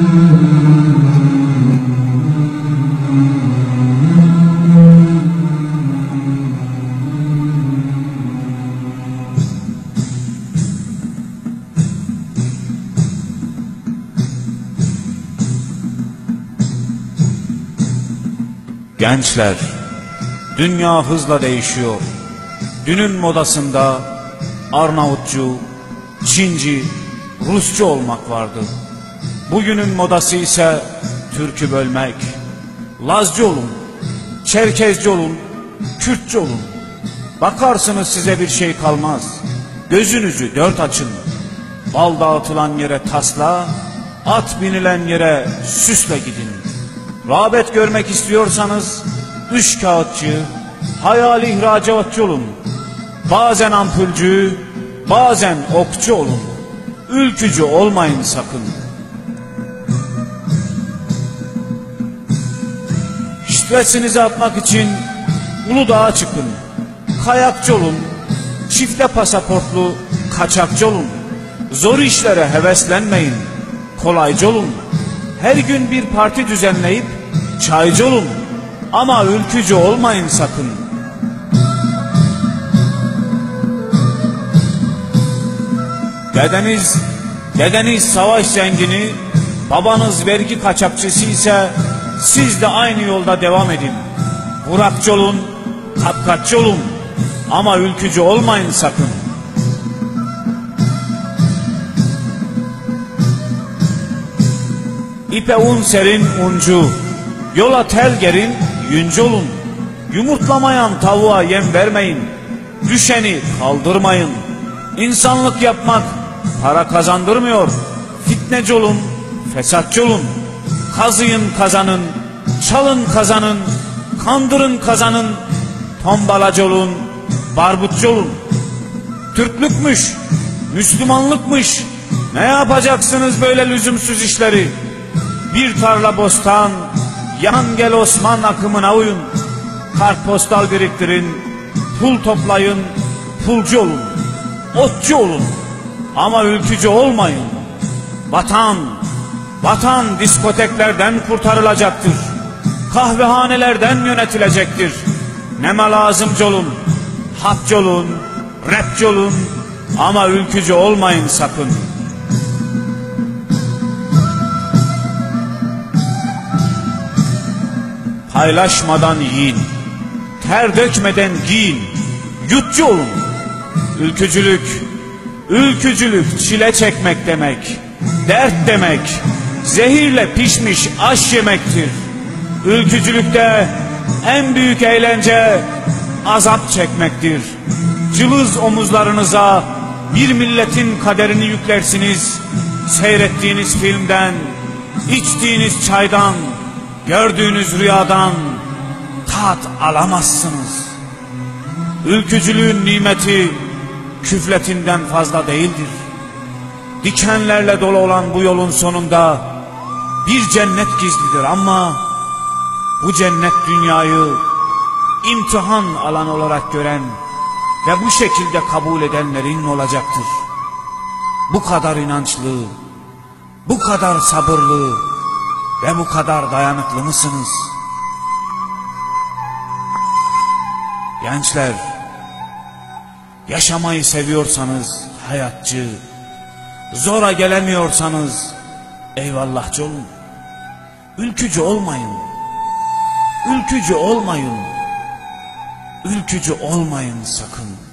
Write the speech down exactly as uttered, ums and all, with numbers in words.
Gençler, dünya hızla değişiyor. Dünün modasında Arnavutçu, Çinci, Rusçu olmak vardı. Bugünün modası ise Türk'ü bölmek. Lazcı olun, Çerkezci olun, Kürtçü olun. Bakarsınız size bir şey kalmaz. Gözünüzü dört açın. Bal dağıtılan yere tasla, at binilen yere süsle gidin. Rağbet görmek istiyorsanız üç kağıtçı, hayali ihracatçı olun. Bazen ampulcü, bazen okçu olun. Ülkücü olmayın sakın. Stresinizi atmak için Uludağ'a çıkın. Kayakçı olun, çifte pasaportlu kaçakçı olun. Zor işlere heveslenmeyin, kolaycı olun. Her gün bir parti düzenleyip çaycı olun. Ama ülkücü olmayın sakın. Dedeniz, dedeniz savaş zengini, babanız vergi kaçakçısı ise siz de aynı yolda devam edin. Burakçı olun, kapkaççı olun. Ama ülkücü olmayın sakın. İpe un serin uncu, yola tel gerin yüncü olun. Yumurtlamayan tavuğa yem vermeyin, düşeni kaldırmayın. İnsanlık yapmak para kazandırmıyor. Fitneci olun, fesatçı olun. Kazıyın kazanın, çalın kazanın, kandırın kazanın. Tombalacı olun, barbutçu olun. Türklükmüş, Müslümanlıkmış, ne yapacaksınız böyle lüzumsuz işleri? Bir tarla bostan, yan gel Osman akımına uyun. Kartpostal biriktirin, pul toplayın, pulcu olun. Otçu olun ama ülkücü olmayın. Vatan, vatan diskoteklerden kurtarılacaktır. Kahvehanelerden yönetilecektir. Neme lazımcı olun, hatçı olun, rapçi olun ama ülkücü olmayın sakın. Paylaşmadan yiyin, ter dökmeden giyin, yutçu olun. Ülkücülük, ülkücülük çile çekmek demek, dert demek, zehirle pişmiş aş yemektir. Ülkücülükte en büyük eğlence azap çekmektir. Cılız omuzlarınıza bir milletin kaderini yüklersiniz. Seyrettiğiniz filmden, içtiğiniz çaydan, gördüğünüz rüyadan tat alamazsınız. Ülkücülüğün nimeti küfletinden fazla değildir. Dikenlerle dolu olan bu yolun sonunda bir cennet gizlidir ama bu cennet dünyayı imtihan alanı olarak gören ve bu şekilde kabul edenlerin olacaktır. Bu kadar inançlı, bu kadar sabırlı ve bu kadar dayanıklı mısınız? Gençler, yaşamayı seviyorsanız hayatçı, zora gelemiyorsanız eyvallahçı olun. Ülkücü olmayın. Ülkücü olmayın. Ülkücü olmayın sakın.